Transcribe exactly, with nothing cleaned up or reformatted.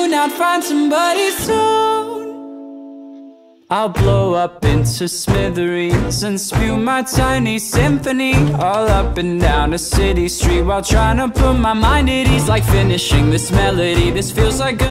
soon, I'd find somebody soon. I'll blow up into smithereens and spew my tiny symphony all up and down a city street while trying to put my mind at ease. Like finishing this melody, this feels like a